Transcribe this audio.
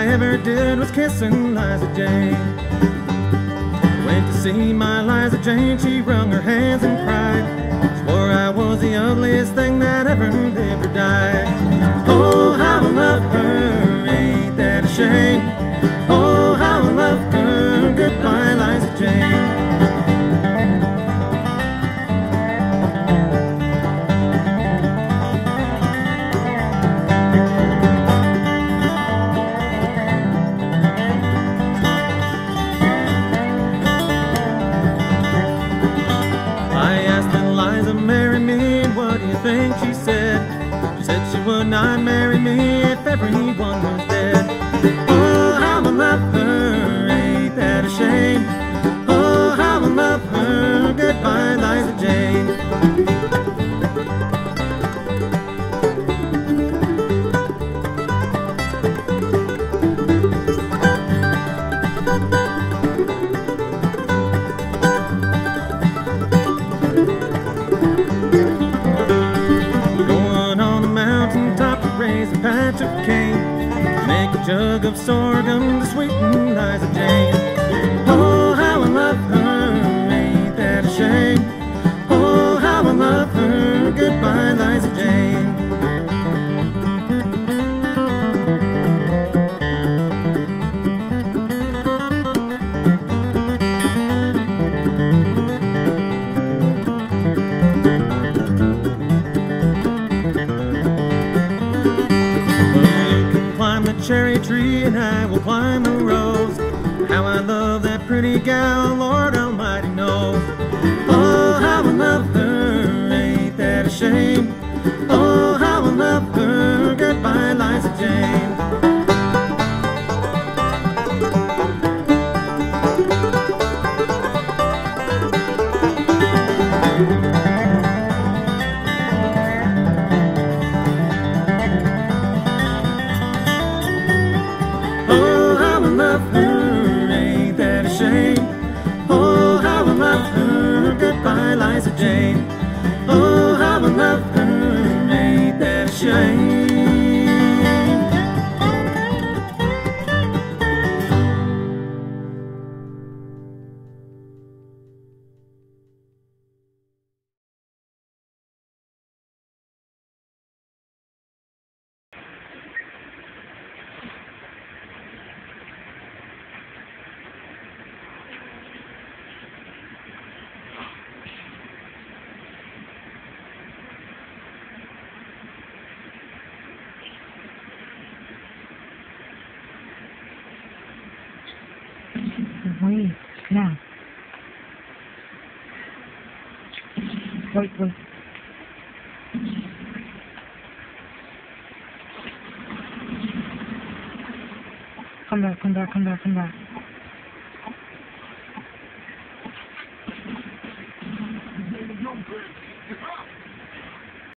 ever did was kissing Liza Jane. Went to see my Liza Jane, she wrung her hands and cried. Swore I was the ugliest thing that ever lived or died. Oh, how I love her, ain't that a shame? Oh, how I love her, goodbye Liza Jane. Thing she said she would not marry me if everyone was dead. Oh, how I love her, ain't that a shame? Oh, how I love her, goodbye Liza Jane. Raise a patch of cane, make a jug of sorghum to sweeten Liza Jane. Oh, how I love her, ain't that a shame? Oh, how I love her, goodbye Liza Jane. Cherry tree and I will climb the rose. How I love that pretty gal, Lord Almighty knows. Oh, how I love her, ain't that a shame? Oh, how I love her, goodbye Liza Jane. Goodbye Liza Jane. Oh, how I love her, ain't that a shame? Wait, now. Wait. Come back.